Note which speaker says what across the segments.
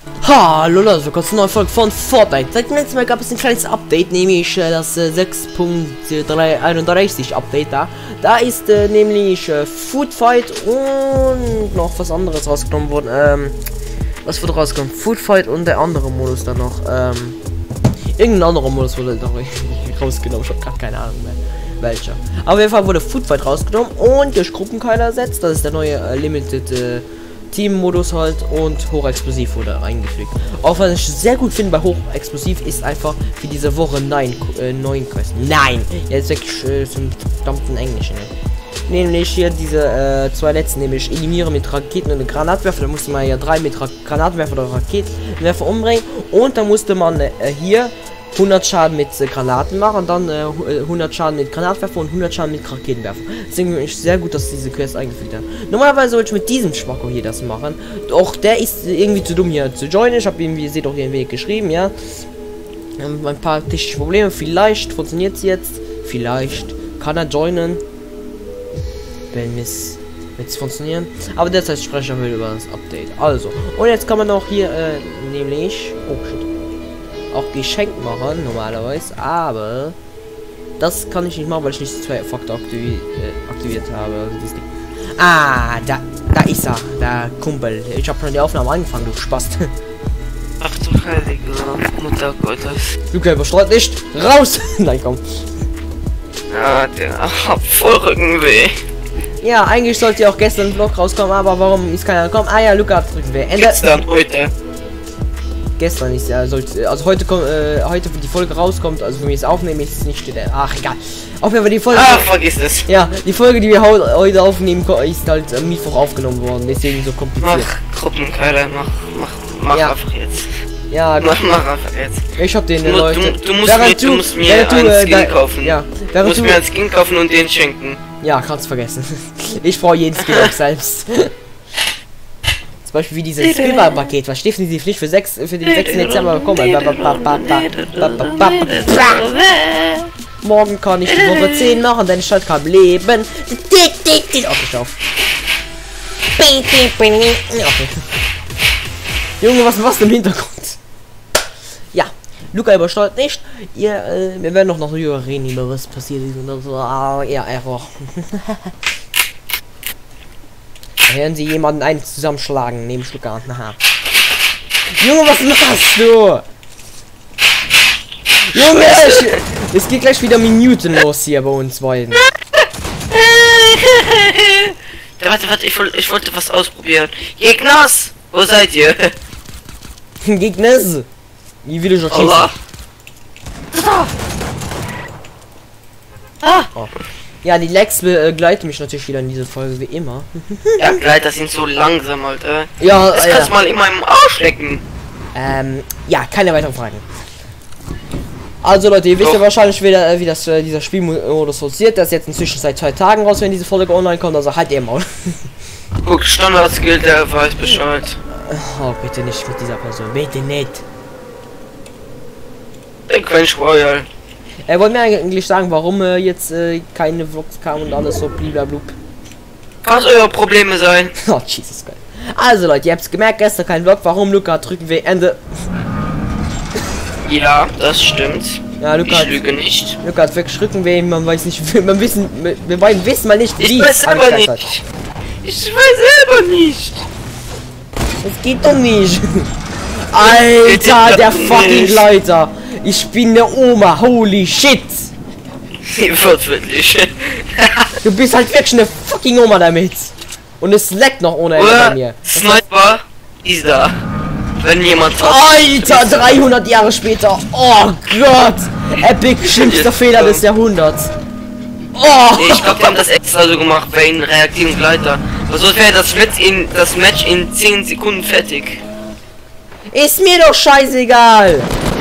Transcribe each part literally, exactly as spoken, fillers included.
Speaker 1: Hallo Leute, willkommen zu einer neuen Folge von Fortnite. Seit dem letzten Mal gab es ein kleines Update, nämlich äh, das äh, sechs Punkt einunddreißig Update da. Da ist äh, nämlich äh, Food Fight und noch was anderes rausgenommen worden. Ähm, was wurde rausgekommen? Food Fight und der andere Modus dann noch. Ähm, irgendein anderer Modus wurde noch rausgenommen. Ich habe gerade keine Ahnung mehr welcher. Auf jeden Fall wurde Food Fight rausgenommen und durch Gruppenkeiler ersetzt. Das ist der neue äh, Limited äh, Team-Modus halt, und Hochexplosiv wurde eingefügt. Auch was ich sehr gut finde bei Hochexplosiv ist einfach für diese Woche neun äh, neun Quests. Nein! Jetzt wirklich äh, zum verdammten Englischen. Nämlich hier diese äh, zwei letzten, nämlich eliminiere mit Raketen und Granatwerfer. Da musste man ja drei mit Ra Granatwerfer oder Raketenwerfer umbringen. Und da musste man äh, hier hundert Schaden mit äh, Granaten machen und dann äh, hundert Schaden mit Granatwerfer und hundert Schaden mit Raketenwerfer. Deswegen finde ich sehr gut, dass diese Quest eingefügt hat. Normalerweise wollte ich mit diesem Schwacko hier das machen. Doch der ist irgendwie zu dumm hier zu joinen. Ich habe ihm, wie ihr seht, auch hier ein wenig geschrieben, ja. Ähm, ein paar technische Probleme. Vielleicht funktioniert es jetzt. Vielleicht kann er joinen. Wenn es jetzt funktionieren. Aber derzeit spreche ich über das Update. Also. Und jetzt kann man auch hier äh, nämlich. Oh shit. Auch Geschenk machen, normalerweise, aber das kann ich nicht machen, weil ich nicht zwei Faktor aktivi äh, aktiviert habe. Also das Ding. Ah, da, da ist er, der Kumpel. Ich habe schon die Aufnahme angefangen, du Spaß.
Speaker 2: Ach du heilige Mutter Gottes.
Speaker 1: Luca überstreut nicht. Raus! Nein, komm.
Speaker 2: Ja, der hat voll Rückenweh.
Speaker 1: Ja, eigentlich sollte ja auch gestern ein Vlog rauskommen, aber warum ist keiner gekommen? Ah ja, Luca hat Rückenweh. Ende.
Speaker 2: Gestern, heute.
Speaker 1: Gestern ist ja, sollte, also heute kommt, äh, heute die Folge rauskommt, also wenn wir es aufnehmen, ist es nicht, äh, ach egal. Auf jeden Fall die Folge.
Speaker 2: Ah, vergiss es.
Speaker 1: Ja, die Folge, die wir heute aufnehmen, ist halt am Mittwoch aufgenommen worden, deswegen so kompliziert.
Speaker 2: Mach Gruppenkeiler, mach, mach, mach
Speaker 1: ja.
Speaker 2: einfach jetzt.
Speaker 1: Ja,
Speaker 2: mach, mach einfach jetzt.
Speaker 1: Ich hab den,
Speaker 2: du,
Speaker 1: Leute.
Speaker 2: Du, du, musst, mir, du musst mir
Speaker 1: du,
Speaker 2: einen
Speaker 1: äh,
Speaker 2: Skin
Speaker 1: da,
Speaker 2: kaufen.
Speaker 1: Ja,
Speaker 2: du musst du, mir einen Skin kaufen und den schenken.
Speaker 1: Ja, kannst vergessen. Ich brauche jeden Skin auch selbst. Zum Beispiel wie dieses Skillbar-Paket, was definitiv nicht für sechs für den sechsten Dezember bekommen. Morgen kann ich die Woche zehn machen, denn ich halt kann leben. Okay, auf. Okay. Junge, was was im Hintergrund? Ja, Luca übersteuert nicht. Ihr, äh, wir werden noch noch darüber reden, über was passiert ist und so. Ah, ja, Error. Hören Sie jemanden einen zusammenschlagen, neben Schlucker. Haha. Junge, was machst du? Junge, ich, es geht gleich wieder Minuten los hier bei uns beiden.
Speaker 2: Warte, warte, ich, ich wollte was ausprobieren. Gegners, wo seid ihr?
Speaker 1: Gegners? Wie will ich schon
Speaker 2: Allah. Ah.
Speaker 1: Oh. Ja, die Lex begleiten mich natürlich wieder in diese Folge, wie immer.
Speaker 2: Ja, Gleiter sind so langsam, Alter.
Speaker 1: Ja,
Speaker 2: das
Speaker 1: äh,
Speaker 2: kannst
Speaker 1: ja.
Speaker 2: mal in meinem Arsch stecken.
Speaker 1: Ähm, ja, keine weiteren Fragen. Also Leute, ihr wisst ja wahrscheinlich wieder, wie das äh, dieser Spielmodus funktioniert. Das ist jetzt inzwischen seit zwei Tagen raus, wenn diese Folge online kommt, also halt ihr Maul.
Speaker 2: Guck, Standard-Skill, der weiß Bescheid.
Speaker 1: Oh, bitte nicht mit dieser Person, bitte nicht.
Speaker 2: Der Quench Royal.
Speaker 1: Er wollte mir eigentlich sagen, warum äh, jetzt äh, keine Vlogs kamen und alles so blablabla.
Speaker 2: Was eure Probleme sein?
Speaker 1: Oh, Jesus Gott. Also Leute, ihr habt es gemerkt, gestern kein Vlog. Warum? Luca drücken wir Ende.
Speaker 2: Ja, das stimmt.
Speaker 1: Ja, Luca
Speaker 2: ich
Speaker 1: hat,
Speaker 2: lüge nicht.
Speaker 1: Luca hat wegschrücken weh, man weiß nicht, man wissen, wir beiden wissen mal nicht, wie.
Speaker 2: Ich weiß selber nicht. Hat. Ich weiß selber nicht.
Speaker 1: Es geht doch nicht. Alter, der fucking Leiter. Ich bin der Oma, holy shit!
Speaker 2: Wortwörtlich.
Speaker 1: Du bist halt wirklich eine fucking Oma damit. Und es leckt noch ohne Ende bei mir.
Speaker 2: Sniper ist da. Wenn jemand hat.
Speaker 1: Alter, dreihundert Jahre später. Oh Gott! Epic, schlimmster Fehler des Jahrhunderts. Oh!
Speaker 2: Ich glaube, die haben das extra so gemacht bei den reaktiven Gleiter. Aber so wäre das Match in das Match in zehn Sekunden fertig.
Speaker 1: Ist mir doch scheißegal.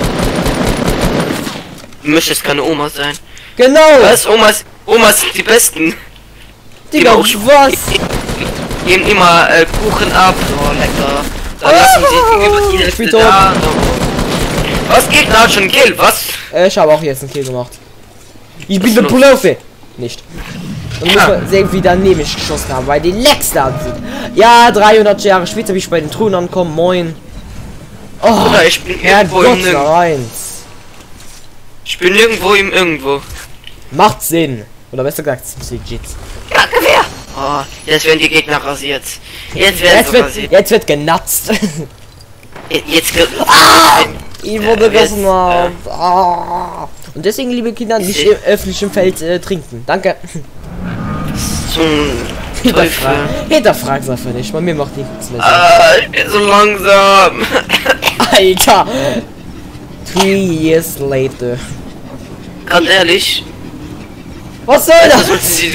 Speaker 2: Du möchtest keine Oma sein.
Speaker 1: Genau.
Speaker 2: Was? Omas, Omas sind die besten.
Speaker 1: Digga, was?
Speaker 2: Die geben immer äh, Kuchen ab. Oh, lecker. Dann lassen sie über die Hälfte da. Was geht da schon Kill? Was?
Speaker 1: Äh, ich habe auch jetzt einen Kill gemacht. Ich bin der Profi. Nicht. Und muss man sehen, wie daneben ich geschossen haben, weil die Lex da sind. Ja, dreihundert Jahre später, wie ich bei den Truhen ankomme. Moin. Oh,
Speaker 2: Oder ich bin
Speaker 1: Herr
Speaker 2: irgendwo
Speaker 1: Gott,
Speaker 2: im Nirgendwo.
Speaker 1: eins.
Speaker 2: Ich bin irgendwo im Irgendwo.
Speaker 1: Macht Sinn. Oder besser gesagt, es ist legit.
Speaker 2: Ja, Gewehr! Oh, jetzt werden die Gegner rasiert. Jetzt werden
Speaker 1: Jetzt
Speaker 2: sie
Speaker 1: wird,
Speaker 2: rasiert.
Speaker 1: jetzt wird genatzt.
Speaker 2: Je- Jetzt ge
Speaker 1: Ah! Ich wurde
Speaker 2: Äh,
Speaker 1: gegessen.
Speaker 2: jetzt,
Speaker 1: Äh, ah. Und deswegen, liebe Kinder, nicht
Speaker 2: Ich-
Speaker 1: im öffentlichen Feld äh, trinken. Danke.
Speaker 2: zum
Speaker 1: Hinterfrag.
Speaker 2: Teufel.
Speaker 1: Hinterfrag's einfach nicht. Bei mir macht nichts mehr Sinn.
Speaker 2: Ah, ich bin so langsam.
Speaker 1: Alter! Three years later.
Speaker 2: Ganz ehrlich.
Speaker 1: Was soll
Speaker 2: Das
Speaker 1: das?
Speaker 2: sollte sie.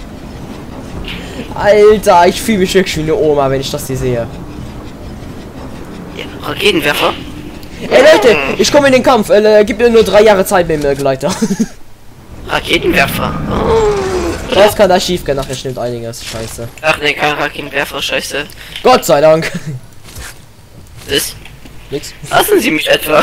Speaker 1: Alter, ich fühle mich wirklich wie eine Oma, wenn ich das hier sehe.
Speaker 2: Ja, Raketenwerfer?
Speaker 1: Ey Leute, ich komme in den Kampf. Äh, gib mir nur drei Jahre Zeit mit dem äh, Gleiter.
Speaker 2: Raketenwerfer. Oh.
Speaker 1: Was kann da schief gehen? Nachher stimmt einiges. Scheiße.
Speaker 2: Ach ne, kein Raketenwerfer, scheiße.
Speaker 1: Gott sei Dank.
Speaker 2: Das.
Speaker 1: Nix.
Speaker 2: Lassen Sie mich etwa.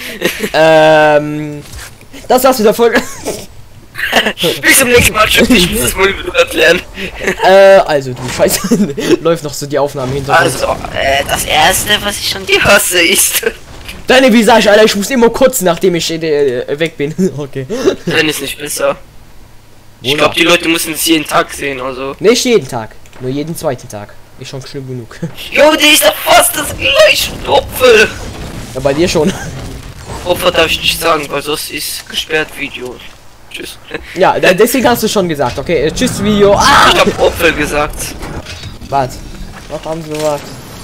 Speaker 1: ähm. Das war's mit der Folge.
Speaker 2: Bis zum nächsten Mal. Tschüss, ich muss das mal erklären.
Speaker 1: äh, also du Scheiße. Läuft noch so die Aufnahme hinter.
Speaker 2: Also, äh, das erste, was ich schon die hasse, ist.
Speaker 1: Deine Visage, Alter, ich muss immer kurz, nachdem ich äh, weg bin. Okay.
Speaker 2: Dann ist nicht besser. Ich
Speaker 1: Oder?
Speaker 2: glaube, die Leute müssen es jeden Tag sehen, also.
Speaker 1: Nicht jeden Tag. Nur jeden zweiten Tag. Ist schon schlimm genug.
Speaker 2: Jo, die ist doch fast das gleiche Opfer.
Speaker 1: Ja, bei dir schon.
Speaker 2: Opfer darf ich nicht sagen, weil sonst ist gesperrt Video. Tschüss.
Speaker 1: Ja, da- deswegen hast du schon gesagt. Okay, äh, tschüss Video. Ah!
Speaker 2: Ich hab Opfer gesagt.
Speaker 1: Was? Was haben sie gesagt?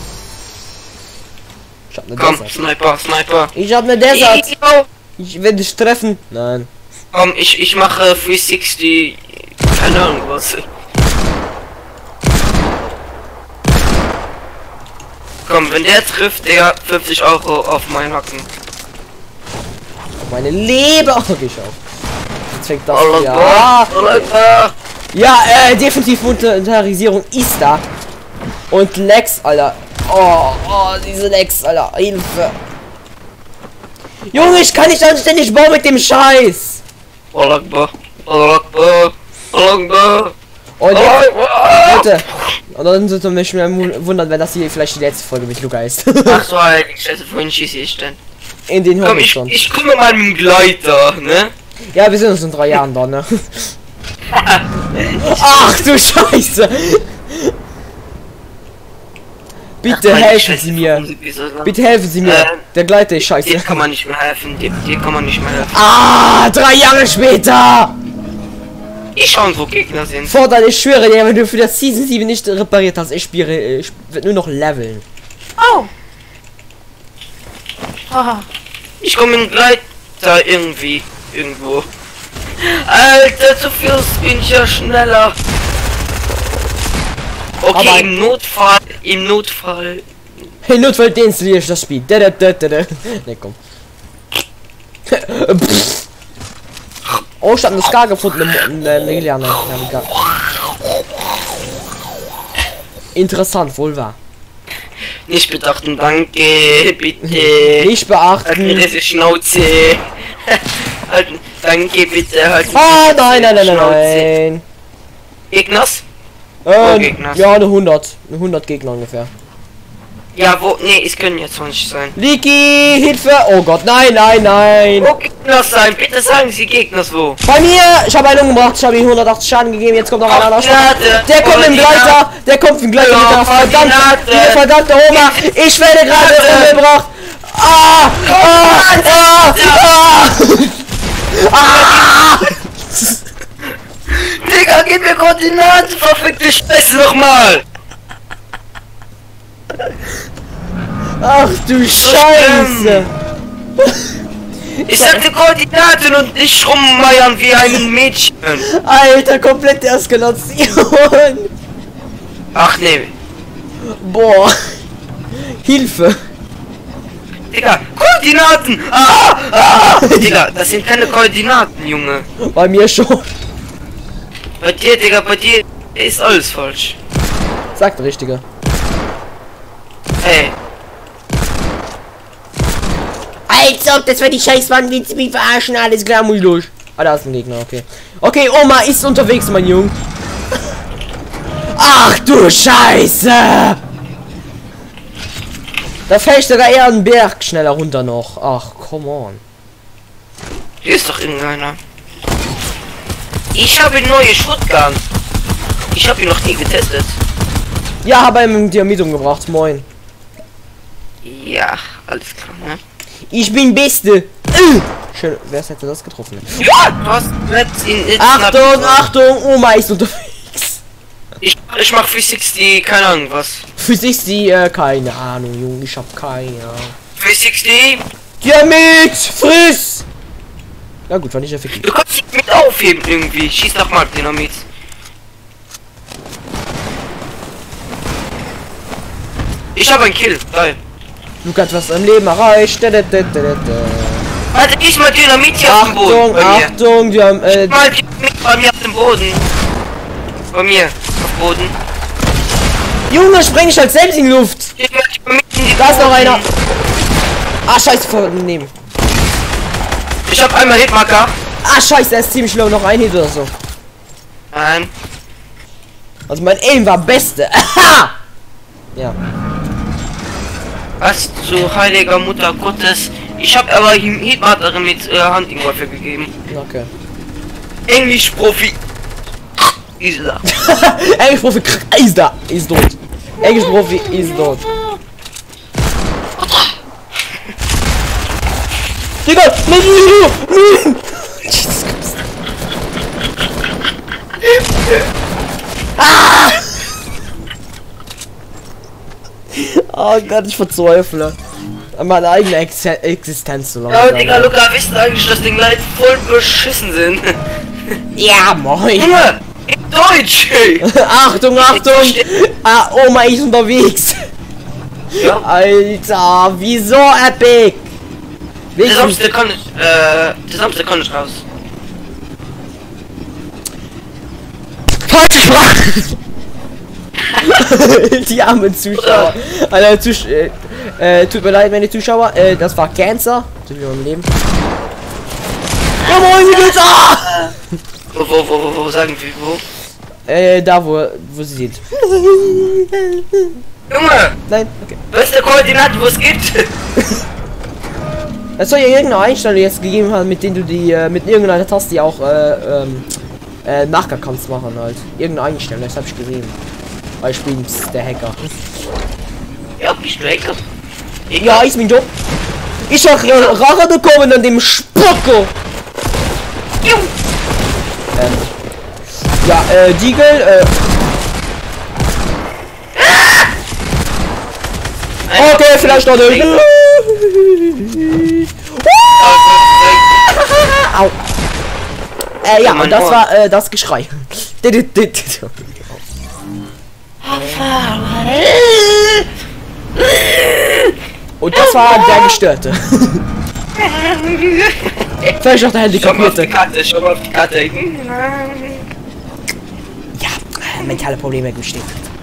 Speaker 1: Ich hab ne
Speaker 2: Komm,
Speaker 1: Desert.
Speaker 2: Sniper, Sniper.
Speaker 1: Ich hab ne Desert.
Speaker 2: Jo.
Speaker 1: Ich werde dich treffen. Nein.
Speaker 2: Komm, ich, ich mache dreihundertsechzig. Keine Ahnung was. Komm, wenn der trifft, der fünfzig Euro auf meinen Hacken.
Speaker 1: Auf meine Leber. Okay, schau. Jetzt fängt das
Speaker 2: Allah
Speaker 1: ja.
Speaker 2: Allah, Allah.
Speaker 1: Ja, äh, definitiv Monetarisierung ist da. Und Lex, Alter. Oh, oh, diese Lex, Alter. Hilfe. Junge, ich kann nicht anständig bauen mit dem Scheiß.
Speaker 2: Allah Akbar, Allah Akbar, Allah Akbar.
Speaker 1: Und
Speaker 2: Allah
Speaker 1: jetzt,
Speaker 2: Akbar.
Speaker 1: Leute. Und dann sollte mich mir wundern, wenn das hier vielleicht die letzte Folge mit Luca ist.
Speaker 2: Ach so, halt, ich schätze, vorhin schieße ich denn.
Speaker 1: In den
Speaker 2: Komm, ich,
Speaker 1: Horizont.
Speaker 2: ich komme mal mit dem Gleiter, ne?
Speaker 1: Ja, wir sind uns in drei Jahren da, ne? Ach du Scheiße! Bitte
Speaker 2: Ach, meine
Speaker 1: helfen
Speaker 2: Scheiße,
Speaker 1: Sie mir.
Speaker 2: warum sind wir so lang?
Speaker 1: Bitte helfen Sie mir.
Speaker 2: Ähm,
Speaker 1: Der Gleiter ist scheiße.
Speaker 2: Dir kann man nicht mehr helfen, dir, dir kann man nicht mehr helfen.
Speaker 1: Ah, drei Jahre später!
Speaker 2: Ich schauen, wo Gegner sind.
Speaker 1: Vorteil, ich schwöre dir, wenn du für das Season sieben nicht repariert hast, ich spiele, ich werde nur noch leveln.
Speaker 2: Oh. Haha. Ich komme in Gleiter irgendwie. Irgendwo. Alter, zu viel bin ich ja schneller. Okay,
Speaker 1: Aber-
Speaker 2: im Notfall, im Notfall.
Speaker 1: Hey, Notfall deinstalliere ich das Spiel. Da, da, da, da, da. Ne, komm. Pff. Oh, ich hab eine Ska gefunden im äh, Liliane. Interessant, wohl wahr.
Speaker 2: Nicht bedachten, danke, bitte.
Speaker 1: Nicht
Speaker 2: Halt mir
Speaker 1: beachten.
Speaker 2: diese Schnauze. Halt, danke, bitte. Halt mir
Speaker 1: Ah,
Speaker 2: diese
Speaker 1: nein, nein, nein, nein,
Speaker 2: Schnauze.
Speaker 1: nein.
Speaker 2: Gegners?
Speaker 1: Äh,
Speaker 2: Gegner.
Speaker 1: ja, eine hundert. Eine hundert Gegner ungefähr.
Speaker 2: Ja, wo? Nee, es können jetzt zwanzig sein.
Speaker 1: Liki, Hilfe! Oh Gott, nein, nein, nein!
Speaker 2: Wo Gegners sein? Bitte sagen Sie Gegners wo.
Speaker 1: Bei mir! Ich habe einen umgebracht, ich habe ihm hundertachtzig Schaden gegeben, jetzt kommt noch einer
Speaker 2: Ach,
Speaker 1: anderer.
Speaker 2: Gnade.
Speaker 1: Der kommt im
Speaker 2: Koordinate.
Speaker 1: Gleiter! Der kommt im Gleiter mit
Speaker 2: Ja,
Speaker 1: der verdammte,
Speaker 2: Koordinate.
Speaker 1: diese verdammte Oma! Ich werde gerade
Speaker 2: Gnade.
Speaker 1: umgebracht! Ah! Ah! Ah! Ah! Ah!
Speaker 2: Digga, gib mir Koordinaten, verfickte Scheiße nochmal!
Speaker 1: Ach du Scheiße!
Speaker 2: Ich sagte Koordinaten und nicht rummeiern wie ein Mädchen.
Speaker 1: Alter, komplette Eskalation!
Speaker 2: Ach nee.
Speaker 1: Boah! Hilfe!
Speaker 2: Digga, Koordinaten! Ah, ah. Digga, das sind keine Koordinaten, Junge.
Speaker 1: Bei mir schon.
Speaker 2: Bei dir, Digga, bei dir ist alles falsch.
Speaker 1: Sagt der Richtige.
Speaker 2: Ey.
Speaker 1: Als ob das war die Scheißwand, willst du mich verarschen? Alles klar, muss ich durch. Ah, da ist ein Gegner, okay. Okay, Oma ist unterwegs, mein Junge. Ach du Scheiße! Da fällt ich sogar eher einen Berg schneller runter noch. Ach, come on.
Speaker 2: Hier ist doch irgendeiner. Ich habe neue Shotgun. Ich habe ihn noch nie getestet.
Speaker 1: Ja, habe ihm Dynamit umgebracht. Moin.
Speaker 2: Ja, alles klar, ne?
Speaker 1: Ich bin Beste. Schön, wer hätte das getroffen?
Speaker 2: Ja, du hast jetzt in, in
Speaker 1: Achtung, Achtung, Oma ist unterwegs.
Speaker 2: Ich, ich mach Physics, die, keine Ahnung was.
Speaker 1: Physics, die, äh, keine Ahnung, Junge, ich hab keine Ahnung.
Speaker 2: Physics, die?
Speaker 1: Dynamit, friss! Ja gut, war nicht effektiv.
Speaker 2: Du kannst dich mit aufheben irgendwie. Schieß doch mal Dynamit. Ich habe einen Kill, geil.
Speaker 1: Du kannst was im Leben erreicht. Da, da, da, da, da.
Speaker 2: Warte, ich mal Dynamit hier auf dem Boden.
Speaker 1: Achtung, Achtung, wir haben, äh...
Speaker 2: Mal Dynamit bei mir auf dem Boden. Bei mir, auf Boden.
Speaker 1: Junge, spreng ich halt selbst in die Luft.
Speaker 2: Ich mal Dynamit in die
Speaker 1: Da ist noch
Speaker 2: Boden.
Speaker 1: einer. Ah, scheiße, vernehmen.
Speaker 2: Ich hab einmal Hitmarker.
Speaker 1: Ah, scheiße, er ist ziemlich low, noch ein Hit oder so.
Speaker 2: Nein.
Speaker 1: Also mein Aim war beste. Aha! Ja.
Speaker 2: Was zu heiliger Mutter Gottes. Ich habe aber Hitmarker mit äh, Hunting-Waffe gegeben.
Speaker 1: Okay.
Speaker 2: Englisch-Profi. Ist da.
Speaker 1: Englisch-Profi ist da. Ist tot. Englisch-Profi ist tot. Digga, nein, nein, Jesus Christ. Ah! Oh Gott, ich verzweifle. An meine eigene Ex Existenz so lange.
Speaker 2: Ja, Digga, Luca, wisst ihr eigentlich, dass die Leute voll beschissen sind?
Speaker 1: Ja, moin.
Speaker 2: Junge, in Deutsch, ey.
Speaker 1: Achtung, Achtung. Ah, Oma ist unterwegs.
Speaker 2: Ja.
Speaker 1: Alter, wieso epic?
Speaker 2: Der Samstag kann ich, äh, der Samstag kann ich raus.
Speaker 1: Falsche Sprache! Die armen Zuschauer. Alter, Zusch äh, äh, tut mir leid, meine Zuschauer. Äh, das war Cancer. So wie im Leben. Ja, moin, wie geht's? Ah!
Speaker 2: Wo, wo, wo, wo, wo, sagen wir, wo?
Speaker 1: Äh, da, wo, wo sie sind.
Speaker 2: Junge!
Speaker 1: Nein, okay.
Speaker 2: Beste Koordinate, wo es gibt!
Speaker 1: Es soll ja irgendeine Einstellung jetzt gegeben haben, mit denen du die, äh, mit irgendeiner Taste auch, äh, ähm, äh, Nachgang kannst machen halt. Irgendeine Einstellung, das habe ich gesehen. Weil ich bin der Hacker.
Speaker 2: Ja, bist du Hacker?
Speaker 1: Ja, ist mein Job. Ich hab Rache bekommen an dem Spocko. Ähm, ja, äh, Deagle, äh. Okay, vielleicht noch durch. Au. Äh, ja, und das war äh, das Geschrei. Und das war der Gestörte. Vielleicht auch der Handy kapierte.
Speaker 2: Schau mal auf die Karte.
Speaker 1: Ja, mentale Probleme gestehen.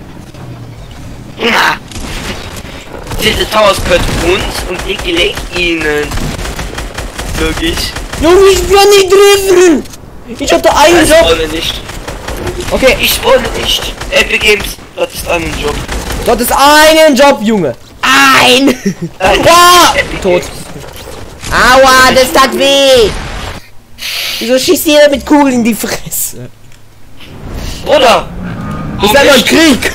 Speaker 2: Diese Towers gehört uns und ich leg ihnen. Wirklich?
Speaker 1: Junge, ich bin nicht drin! Ich hab da einen
Speaker 2: Ich
Speaker 1: Job!
Speaker 2: wohne nicht.
Speaker 1: Okay,
Speaker 2: Ich wohne nicht. Epic Games, das ist ein Job.
Speaker 1: dort ist einen Job, Junge! Ein!
Speaker 2: Ein
Speaker 1: Wow!
Speaker 2: Epic
Speaker 1: Tot.
Speaker 2: Games.
Speaker 1: Aua, das tat weh! Wieso schießt jeder mit Kugeln in die Fresse?
Speaker 2: Bruder!
Speaker 1: Das ist einfach ein Krieg!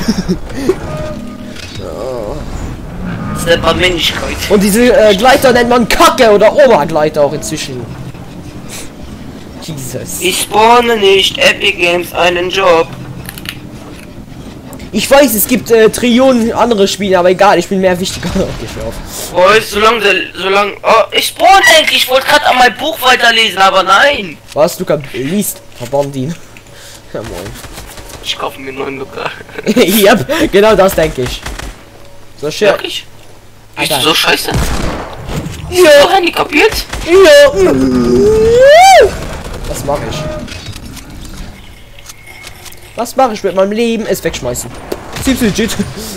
Speaker 2: Das ist eine Männlichkeit.
Speaker 1: Und diese äh, Gleiter nennt man Kacke oder Obergleiter auch inzwischen. Jesus.
Speaker 2: Ich spawne nicht. Epic Games einen Job.
Speaker 1: Ich weiß, es gibt äh, Trillionen andere Spiele, aber egal, ich bin mehr wichtiger. Okay, hör auf.
Speaker 2: Boah, solange der, solange. Oh, ich spawn endlich. Ich wollte gerade an mein Buch weiterlesen, aber nein.
Speaker 1: Was, Luca, liest? Verbandin. Ja, moin.
Speaker 2: Ich kaufe mir einen neuen Luca.
Speaker 1: Yep, genau das denke ich. So schön.
Speaker 2: Wirklich? Bist du so scheiße?
Speaker 1: Ja.
Speaker 2: So handicapiert?
Speaker 1: Ja. Was mache ich? Was mache ich mit meinem Leben? Es wegschmeißen. Ziemlich legit.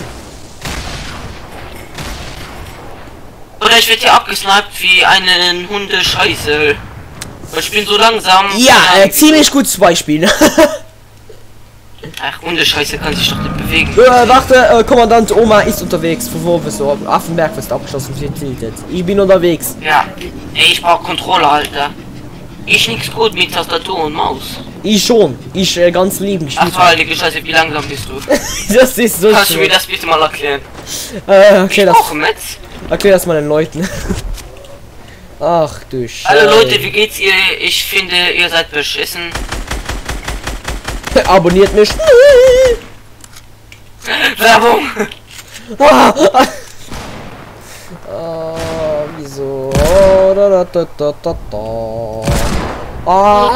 Speaker 2: Oder ich werde hier abgesniped wie einen Hundescheiße. Weil ich bin so langsam.
Speaker 1: Ja, äh, ziemlich gutes Beispiel.
Speaker 2: Ach, ohne Scheiße kann sich doch nicht bewegen.
Speaker 1: Äh, warte, äh, Kommandant Oma ist unterwegs. Von wo bist du? Affenberg wirst abgeschlossen. Ich bin unterwegs.
Speaker 2: Ja, ey, ich brauch Controller, Alter. Ich nix gut mit Tastatur und Maus.
Speaker 1: Ich schon. Ich äh, ganz lieben.
Speaker 2: Ach du heilige Scheiße, wie langsam bist du?
Speaker 1: Das ist so.
Speaker 2: Kannst du mir das bitte mal erklären?
Speaker 1: Äh, okay, das.
Speaker 2: Auch mit?
Speaker 1: Erklär das mal den Leuten. Ach du Scheiße.
Speaker 2: Hallo Leute, wie geht's ihr? Ich finde, ihr seid beschissen.
Speaker 1: Abonniert mich.
Speaker 2: Werbung!
Speaker 1: Ah, ah. Ah, wieso? Oh, da, da, da, da, da, da. Ah.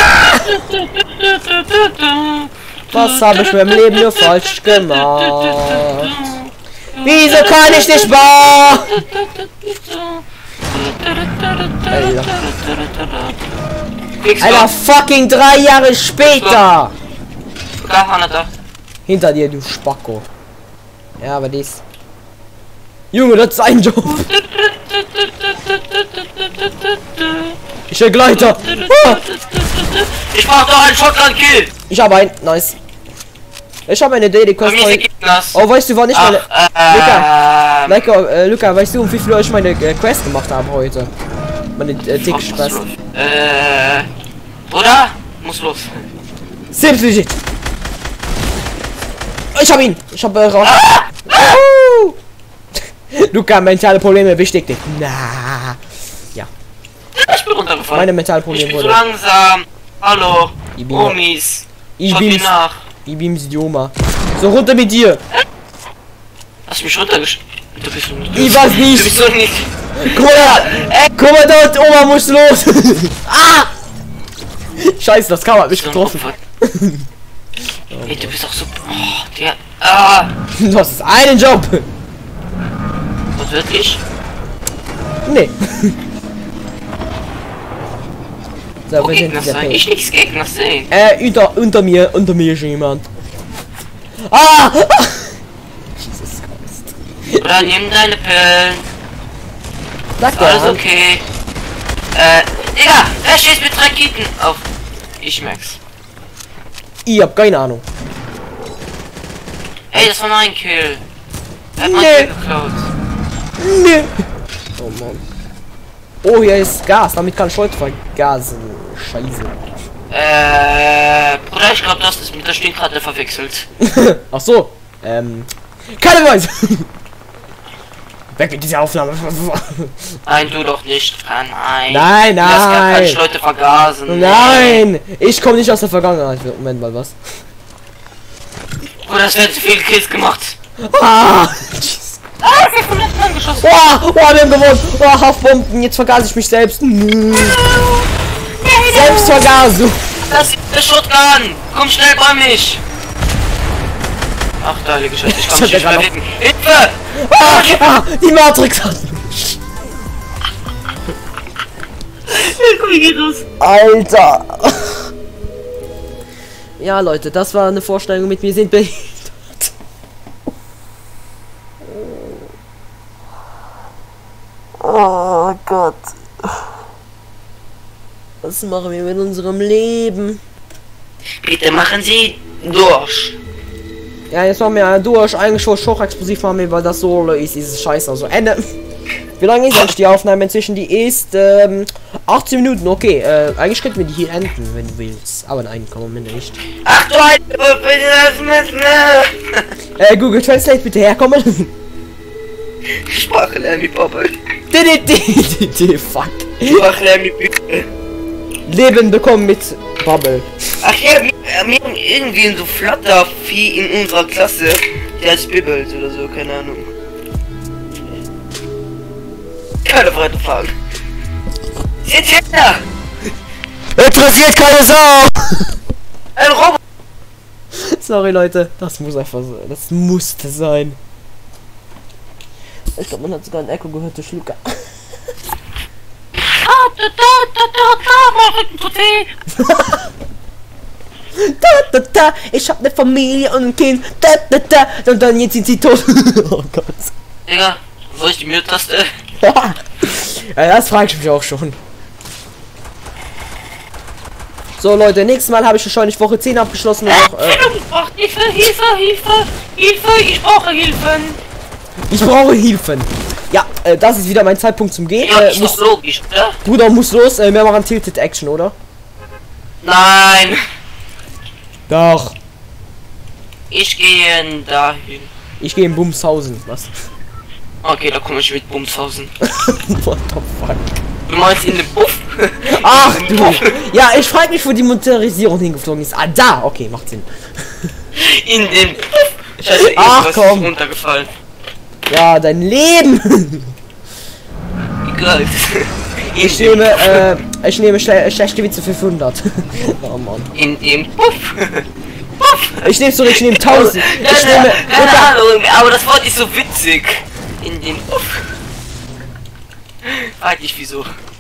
Speaker 1: Was habe ich mit dem Leben nur falsch gemacht? Wieso kann ich nicht wahr? Alter. Alter, fucking drei Jahre später! Hinter dir, du Spacko. Ja, aber dies. Junge, das ist ein Job. Ich will Gleiter. Ah.
Speaker 2: Ich mach doch einen Shotgun-Kill!
Speaker 1: Ich habe einen. Nice. Ich habe eine Idee, die kostet. Oh, weißt du, wann ich meine. Ach, äh, Luca, Luca, äh, Luca, weißt du, um wie viel ich meine äh, Quest gemacht habe heute? Meine äh, dicke Spaß.
Speaker 2: Äh. Oder? Muss los.
Speaker 1: Selbst legit. Ich hab ihn. Ich hab äh, raus.
Speaker 2: Ah!
Speaker 1: Uh. Luca, mentale Probleme bestätigt. Na. Ja.
Speaker 2: Ich bin runtergefallen.
Speaker 1: Meine mentale Probleme
Speaker 2: Ich bin so langsam. Hallo. Omis.
Speaker 1: Ich
Speaker 2: Schaut mir nach.
Speaker 1: Ich bin's die Oma. So runter mit dir.
Speaker 2: Hast du mich runtergesch... Du bist so nicht.
Speaker 1: Ich weiß nicht.
Speaker 2: Du bist so nicht.
Speaker 1: Guck mal, ey, guck mal dort, Oma muss los. Ah! Scheiße, das Kamera hat mich getroffen.
Speaker 2: Ey, du bist auch so... Oh, der... Ah!
Speaker 1: Das ist einen Job.
Speaker 2: Was wirklich?
Speaker 1: Nee. So,
Speaker 2: Wo
Speaker 1: wir sind
Speaker 2: Gegner
Speaker 1: dieser
Speaker 2: sein?
Speaker 1: Page.
Speaker 2: Ich nichts Gegner sehen.
Speaker 1: Äh, unter, unter mir, unter mir ist jemand. Ah! Jesus Christ.
Speaker 2: Oder nimm deine Pillen.
Speaker 1: Sag
Speaker 2: Alles
Speaker 1: ja.
Speaker 2: okay. Äh, Digga, wer schießt mit Raketen auf? Ich merk's.
Speaker 1: Ich hab keine Ahnung.
Speaker 2: Ey, das war mein Kill. Er hat
Speaker 1: Nee.
Speaker 2: mein Kill geklaut.
Speaker 1: Nee. Oh Mann. Oh, hier ist Gas, damit kann ich Leute vergasen. Scheiße.
Speaker 2: Äh, Bruder, ich glaube, das ist mit der Stehkarte verwechselt.
Speaker 1: Ach so. Ähm. Keine Weise. Weg mit dieser Aufnahme.
Speaker 2: Nein, du doch nicht. Ah, nein.
Speaker 1: Nein,
Speaker 2: Lass gar keine
Speaker 1: nein.
Speaker 2: Leute vergasen.
Speaker 1: Nein. Ich komme nicht aus der Vergangenheit. Moment mal, was?
Speaker 2: Bruder, das werden zu viele Kills gemacht.
Speaker 1: Ah.
Speaker 2: Ah, ich bin letzten angeschossen.
Speaker 1: Oh, oh, wir haben gewonnen. Oh, Haftbomben. Jetzt vergase ich mich selbst. Selbstvergasung.
Speaker 2: Das ist der Shotgun. Komm schnell bei mich. Ach, da heilige Scheiße, ich kann mich nicht mehr bewegen. Hilfe!
Speaker 1: Ah, ah, die Matrix hat mich.
Speaker 2: Wie geht das?
Speaker 1: Alter. Ja, Leute, das war eine Vorstellung mit mir sind behindert. Oh Gott. Was machen wir mit unserem Leben?
Speaker 2: Bitte machen Sie durch.
Speaker 1: Ja, jetzt machen wir durch. Eigentlich schon Schochexplosiv machen wir, weil das so ist, ist scheiße. Also Ende. Wie lange ist eigentlich die Aufnahme inzwischen? Die ist ähm, achtzehn Minuten. Okay, äh, eigentlich könnten wir die hier enden, wenn du willst. Aber nein, komm am Ende nicht.
Speaker 2: Ach du Heilige,
Speaker 1: Äh, Google Translate bitte herkommen.
Speaker 2: Sprache lernen wie Papa.
Speaker 1: Fuck.
Speaker 2: Sprache lernen wie Bibel.
Speaker 1: Leben bekommen mit Bubble.
Speaker 2: Ach ja, wir, wir haben irgendwie so Flattervieh in unserer Klasse. Der heißt Bibbles oder so, keine Ahnung. Keine breite Fragen. Jetzt her!
Speaker 1: Interessiert keine Sau!
Speaker 2: Ein Roboter!
Speaker 1: Sorry Leute, das muss einfach so, das musste sein. Ich glaube, man hat sogar ein Echo gehört durch Luca. Da, da, da, ich hab ne Familie und ein Kind. Da, da, da, und dann jetzt sind sie tot. Oh Gott.
Speaker 2: Digga, wo ist die Mute-Taste?
Speaker 1: Ja, das frage ich mich auch schon. So Leute, nächstes Mal habe ich wahrscheinlich Woche zehn abgeschlossen und noch, äh,
Speaker 2: Ach, Hilfe, Hilfe, Hilfe, Hilfe, ich brauche Hilfen.
Speaker 1: ich brauche Hilfen. Ja, äh, das ist wieder mein Zeitpunkt zum Gehen.
Speaker 2: Ja,
Speaker 1: Äh,
Speaker 2: ist
Speaker 1: muss,
Speaker 2: doch logisch, oder?
Speaker 1: Bruder, muss los. Äh, wir machen Tilted Action, oder?
Speaker 2: Nein,
Speaker 1: Doch.
Speaker 2: ich gehe dahin.
Speaker 1: Ich gehe in Bumshausen. Was?
Speaker 2: Okay, da komme ich mit Bumshausen.
Speaker 1: What the fuck?
Speaker 2: Du meinst in den Puff?
Speaker 1: Ach
Speaker 2: In den
Speaker 1: du.
Speaker 2: Puff.
Speaker 1: Ja, ich frage mich, wo die Motorisierung hingeflogen ist. Ah, da. Okay, macht Sinn.
Speaker 2: In den Puff. Scheiße,
Speaker 1: Ach,
Speaker 2: irgendwas
Speaker 1: komm.
Speaker 2: ist runtergefallen.
Speaker 1: Ja, dein Leben.
Speaker 2: Egal. In
Speaker 1: Ich
Speaker 2: dem
Speaker 1: nehme,
Speaker 2: Puff.
Speaker 1: äh, ich nehme schle schlechte Witze für fünfhundert. Oh Mann.
Speaker 2: In dem Puff. Puff.
Speaker 1: Ich nehme zurück, ich nehme tausend. Ich
Speaker 2: Keine,
Speaker 1: nehme.
Speaker 2: keine Ahnung, aber das Wort ist so witzig. In den Puff. Weiß nicht wieso.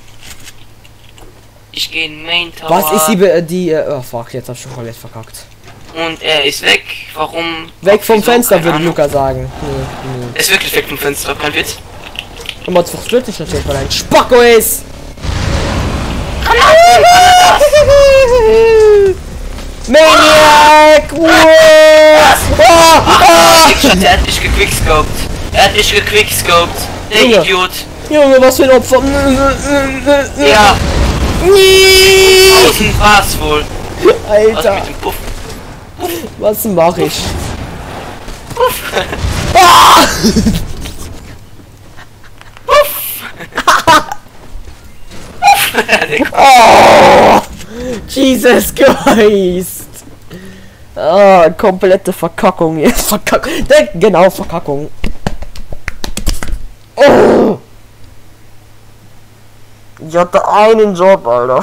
Speaker 2: Ich gehe in Main Tower.
Speaker 1: Was ist die, Be- die, äh, oh fuck, jetzt hab ich schon komplett verkackt.
Speaker 2: Und er ist weg. Warum?
Speaker 1: Weg vom
Speaker 2: Wieso?
Speaker 1: Fenster,
Speaker 2: Keine
Speaker 1: würde
Speaker 2: Ahnung.
Speaker 1: Luca sagen. Nee, nee.
Speaker 2: Er ist wirklich weg vom Fenster, kein Witz.
Speaker 1: Und man wird nicht natürlich, weil ein Spacko ist. Maniac! Wow! Oh,
Speaker 2: Ah,
Speaker 1: oh.
Speaker 2: er hat mich gequickscoped. Er hat mich gequickscoped. Der
Speaker 1: Junge.
Speaker 2: Idiot.
Speaker 1: Junge, was für ein Opfer.
Speaker 2: Ja,
Speaker 1: Nie.
Speaker 2: tausend war's wohl. Was
Speaker 1: Alter,
Speaker 2: mit dem Puff?
Speaker 1: was mache ich?
Speaker 2: Puff.
Speaker 1: Ah! Oh! Jesus Christ! Ah, komplette Verkackung jetzt. Verkackung. Genau, Verkackung. Oh! Ich hatte einen Job, Alter.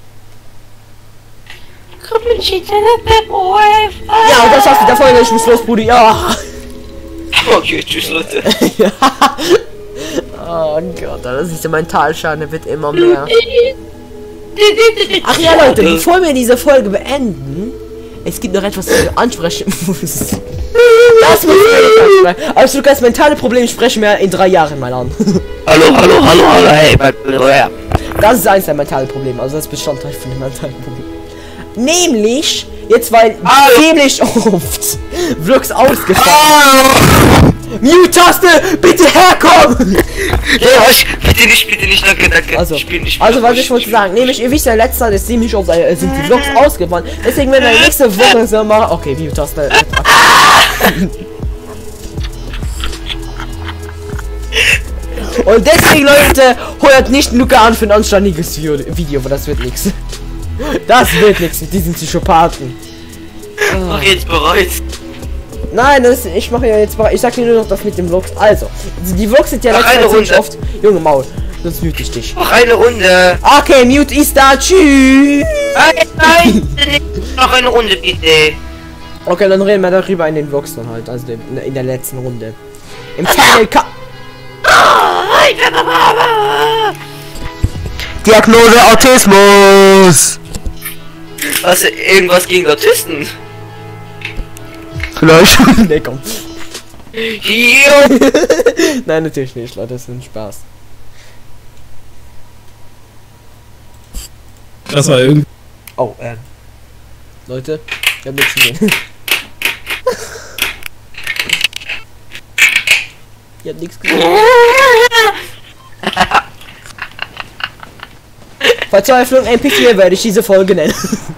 Speaker 1: Ja, und das war's mit der Folge. Ich muss los, Brudi. Ja.
Speaker 2: Okay, tschüss Leute.
Speaker 1: Ja. Oh Gott, das ist der Mentalschaden, der wird immer mehr. Ach ja, Leute, bevor wir diese Folge beenden, es gibt noch etwas, das ich ansprechen muss. Das muss ich ansprechen. Also Lukas, mentale Probleme sprechen wir in drei Jahren mal an.
Speaker 2: Hallo, hallo, hallo, hallo, hey,
Speaker 1: Das ist eins der mentalen Probleme, also das ist Bestandteil von den mentalen Problemen. Nämlich, jetzt weil ziemlich oft Vlogs ausgefallen. Mute-Taste, bitte herkommen!
Speaker 2: Ja, ich, bitte nicht, bitte nicht, danke, danke.
Speaker 1: Also,
Speaker 2: ich bin nicht
Speaker 1: also was ich wollte sagen, nämlich, ihr wisst ja, letzter Zeit ist ziemlich oft, äh, sind die Vlogs ausgefallen. Deswegen, wenn wir nächste Woche so machen, okay, Mute-Taste. Und deswegen, Leute, heuert nicht Luca an für ein anständiges Video, aber das wird nichts. Das wird nichts mit diesen Psychopathen.
Speaker 2: Mach jetzt bereit.
Speaker 1: Nein, das, ich mache ja jetzt mal. Ich sag dir nur noch das mit dem Vlogs. Also, die Vlogs sind ja
Speaker 2: Ach, eine
Speaker 1: letztens ziemlich
Speaker 2: Runde.
Speaker 1: oft. Junge Maul, sonst mute ich dich.
Speaker 2: Noch eine Runde.
Speaker 1: Okay, Mute ist da. Tschüss.
Speaker 2: Nein, nein, noch eine Runde bitte.
Speaker 1: Okay, dann reden wir darüber in den Vlogs dann halt. Also in, in der letzten Runde. Im Final Cut. Diagnose Autismus.
Speaker 2: Was, irgendwas gegen Autisten?
Speaker 1: Vielleicht. Nee, komm.
Speaker 2: Hier.
Speaker 1: Nein, natürlich nicht, Leute. Das ist ein Spaß.
Speaker 3: Das war irgendwie.
Speaker 1: Oh, ähm. Leute, ich hab nichts gesehen. Ich hab nichts gesehen. Verzweiflung M P vier werde ich diese Folge nennen.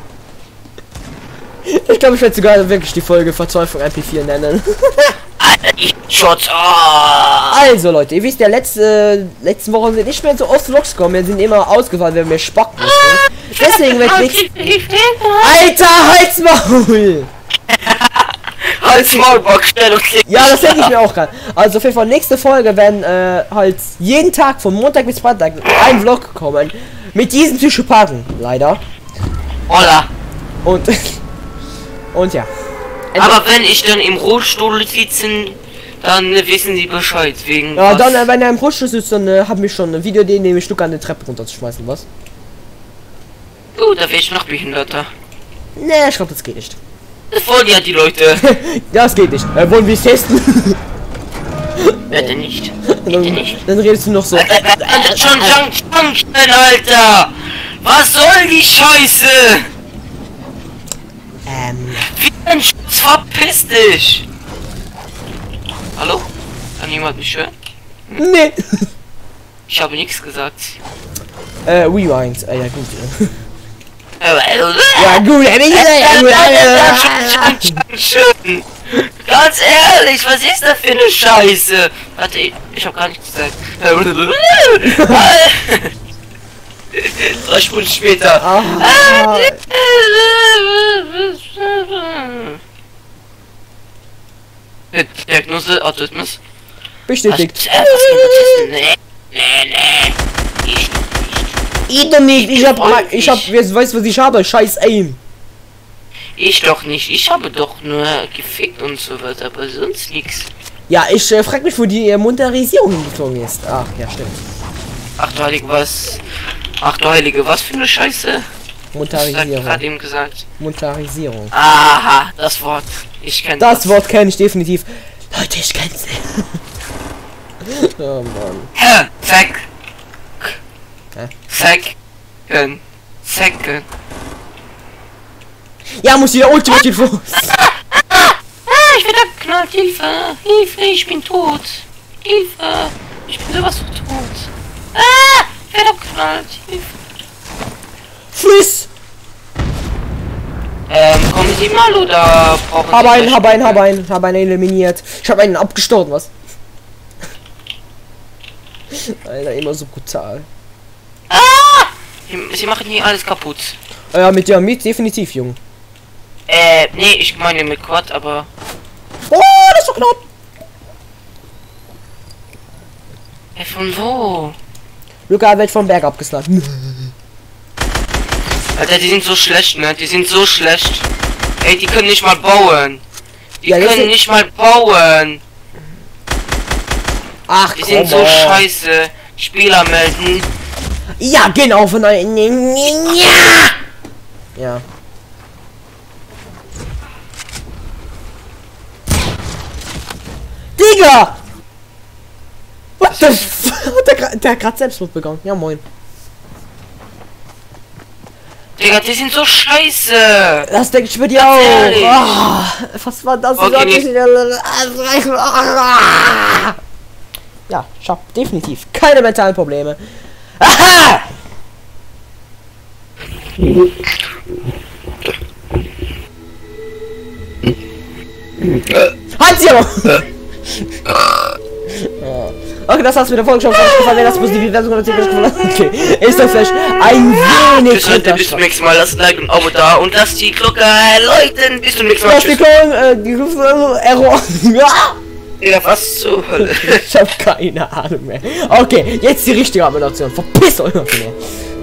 Speaker 1: Ich glaube, ich werde sogar wirklich die Folge Verzweiflung M P vier nennen.
Speaker 2: Shots. Oh.
Speaker 1: Also Leute, ihr wisst ja, letzte, letzten Wochen sind nicht mehr so oft Vlogs gekommen, wir sind immer ausgefallen, wenn wir Spack mussten. Deswegen wird nichts. Alter, Halsmaul!
Speaker 2: Halt's Maul, Bockstelle und klick.
Speaker 1: Ja, das denke ich mir auch gerade. Also auf jeden Fall nächste Folge werden äh, halt jeden Tag von Montag bis Freitag ein Vlog kommen. Mit diesen Psychopathen, leider.
Speaker 2: Holla.
Speaker 1: Und und ja.
Speaker 2: Aber wenn ich dann im Rollstuhl sitzen, dann äh, wissen sie Bescheid wegen.
Speaker 1: Ja,
Speaker 2: was.
Speaker 1: dann äh, wenn er im Rollstuhl sitzt, dann äh, haben wir schon eine Videoidee, nämlich Stück an die Treppe runterzuschmeißen, was?
Speaker 2: Gut, da wäre ich noch behinderter.
Speaker 1: Nee, ich glaube, das geht nicht.
Speaker 2: Das wollen ja die Leute.
Speaker 1: Das geht nicht. Äh, wollen wir es testen?
Speaker 2: Wer denn nicht? Bitte
Speaker 1: dann,
Speaker 2: nicht.
Speaker 1: dann redest du noch so.
Speaker 2: Äh, äh, äh, schon Junk Junction, Alter! Was soll die Scheiße?
Speaker 1: Ähm.
Speaker 2: Wie ein Schutz, verpiss dich! Hallo? Kann jemand mich hören?
Speaker 1: Nee.
Speaker 2: Ich habe nichts gesagt.
Speaker 1: Äh, Rewind. Äh, ja gut.
Speaker 2: Ja
Speaker 1: Ja gut, hätte ich gesagt.
Speaker 2: Schön. Ganz ehrlich, was ist das für eine Scheiße? Warte, ich, ich habe gar nichts gesagt. Drei Stunden später.
Speaker 1: Ah.
Speaker 2: Diagnose Autismus.
Speaker 1: Bestätigt.
Speaker 2: Nee, nee, nee. Ich
Speaker 1: Ich doch nicht. Ich hab, ich hab, jetzt weißt du, was ich habe? Scheiß Aim.
Speaker 2: Ich doch nicht. Ich habe doch nur gefickt und so was, aber sonst nichts.
Speaker 1: Ja, ich äh, frag mich, wo die äh, Monetarisierung hingeflogen ist. Ach, ja, stimmt.
Speaker 2: Ach du Heilige, was? Ach du Heilige, was für eine Scheiße?
Speaker 1: Monetarisierung.
Speaker 2: Gerade eben gesagt.
Speaker 1: Monetarisierung.
Speaker 2: Aha, das Wort. Ich kenne
Speaker 1: das. Das Wort kenne ich definitiv. Leute, ich kenn's nicht. Oh Mann.
Speaker 2: Hä? Zack.
Speaker 1: Hä?
Speaker 2: Second. Second.
Speaker 1: Ja, muss wieder ultimativ los.
Speaker 2: Ah, ich werde abgeknallt. Hilfe. Hilfe, ich bin tot. Hilfe. Ich bin sowas von tot. Ah, ich werde abgeknallt. Hilfe.
Speaker 1: Freeze.
Speaker 2: Ähm, kommen Sie mal oder brauchen
Speaker 1: Hab
Speaker 2: Sie
Speaker 1: einen,
Speaker 2: gleich
Speaker 1: hab einen, hab
Speaker 2: Hilfe?
Speaker 1: einen, hab einen eliminiert. Ich hab einen abgestorben, was? Alter, immer so brutal.
Speaker 2: Ah! Sie, Sie machen hier alles kaputt.
Speaker 1: Ja, mit Dynamit definitiv, Junge.
Speaker 2: Äh, nee, ich meine mit Quad, aber...
Speaker 1: Oh, das ist so knapp.
Speaker 2: Hey, von wo?
Speaker 1: Luca wird vom Berg abgesnappt.
Speaker 2: Alter, die sind so schlecht, ne? Die sind so schlecht. Ey, die können nicht mal bauen. Die
Speaker 1: Ja,
Speaker 2: können nicht mal bauen.
Speaker 1: Ach,
Speaker 2: Die sind so
Speaker 1: komm, oh.
Speaker 2: scheiße. Spieler melden.
Speaker 1: Ja, genau, von ein. Ja. Ja. Digga! What the f der, der hat gerade Selbstmord begangen. Ja, moin.
Speaker 2: Digga, die sind so scheiße.
Speaker 1: Das denke ich mir dir auch. Oh, was war das?
Speaker 2: Okay,
Speaker 1: Ja, ich hab definitiv keine mentalen Probleme. Aha! Halt sie aber! Okay, das war's mit der Folge schon. Gefallen, wenn das positive Version oder okay, ist das vielleicht ein wenig.
Speaker 2: Bis heute, bis zum nächsten Mal. Lasst ein Like und Abo da und lasst die Glocke läuten. Bis zum nächsten Mal.
Speaker 1: Lass die Glocke, äh, die Error.
Speaker 2: Ja, was zur Hölle?
Speaker 1: Ich hab keine Ahnung mehr. Okay, jetzt die richtige Abonation. Verpisst euch noch mehr.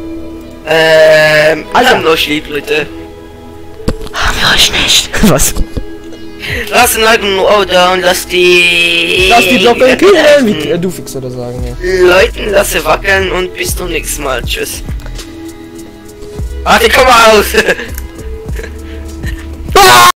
Speaker 2: Ähm,
Speaker 1: Alter.
Speaker 2: haben wir euch lieb, Leute.
Speaker 1: Haben wir euch nicht. Was?
Speaker 2: Lasst ein Like und ein Abo da und lasst die...
Speaker 1: Lass die Glocke killen, wie äh, du fix oder sagen, ja.
Speaker 2: Leuten, lass sie wackeln und bis zum nächsten Mal. Tschüss. Warte, komm mal aus!